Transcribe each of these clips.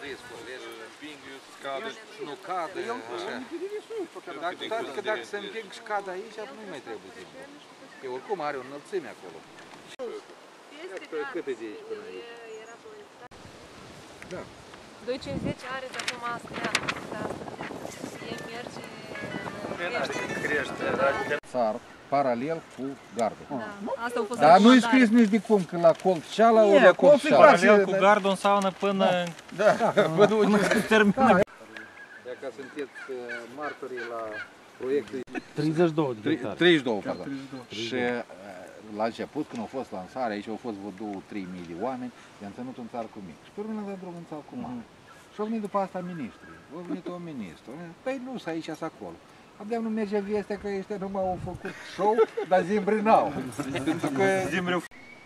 riscul, le împing eu să cadă și nu cadă, așa. Că dacă se împing și cadă aici, nu mai trebuie zimbru. Că oricum are o înălțime acolo. Cât e de aici până aici? Da. 2,50 are de acum asta, el merge... Crește. Țar, paralel cu gardul. Da, asta a fost dar nu-i scris nici de cum, că la colț ceala ori la colț ceala. Paralel cu gardul înseamnă până... Până se termină. Dacă sunteți martorii la proiectul... 32 de hectare. 32, pardon. Și la început, când a fost lansarea, aici au fost vreo 2-3 mii de oameni, i-am ținut un țar cu mic. Și pe urmă l-am dat drum în țar cu mare. Și au venit după asta ministrii. Au venit un ministru. Păi nu, să aici, să acolo. Abia nu merge vestea că ăștia numai au făcut show, dar zimbri n-au. Pentru că... Zimbri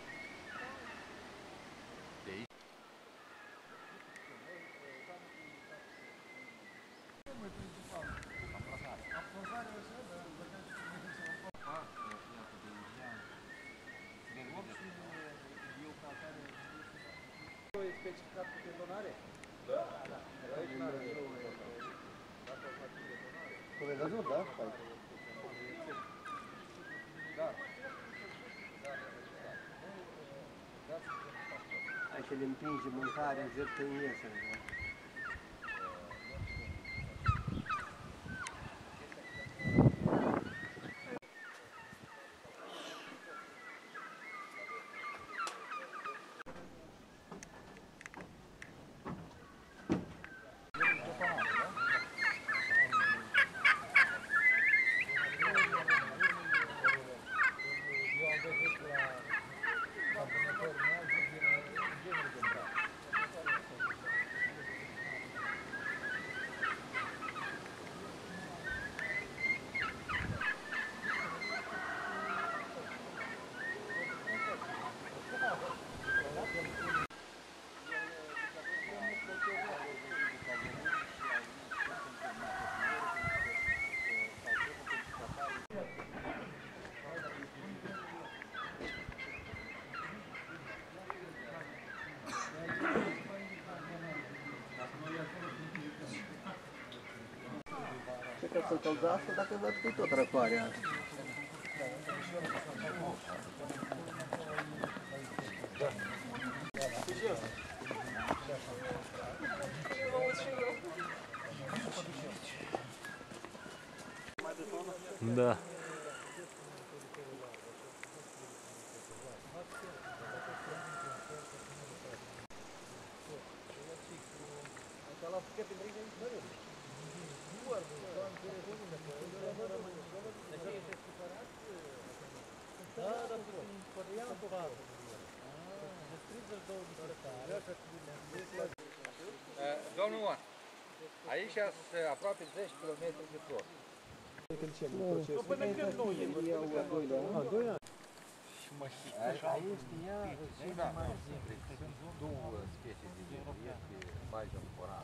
specificat cu tendonare? Da. Aici n-are cu legăzut, da? Da. Aici le împinge mâncarea, zertă în iesă. Cred că să călza asta dacă văd că e tot răcoarea. Da. Domnul Ioan, aici sunt aproape 10 km de flori. Nu, până când nu e? A doilea? Aici ea și mai zimbri. Sunt două specii de zimbri. Este Baijon Coran.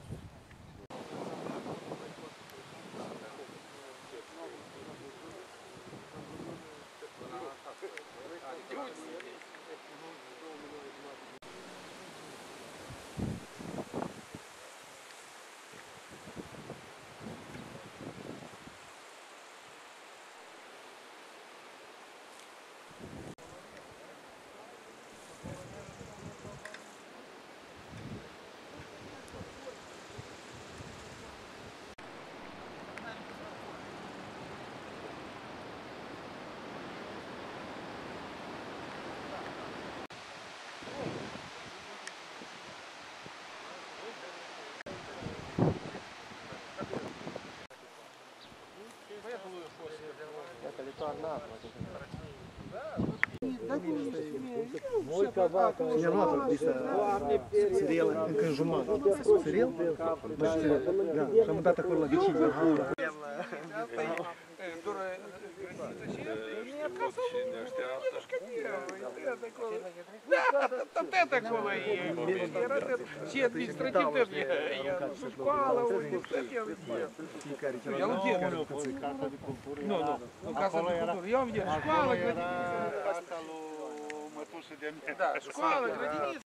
Mult cavac. Я luat Sirel, încă jumătate. Sirel? Da, și am dat acolo la vecini. Tot это acolo e. Și administrativ тоже. Și școală, administrativ. Я уверен. Nu, casa de cultură. Eu am școală, grădiniță. Asta lui mătușă de mine. Da, școală, grădiniță.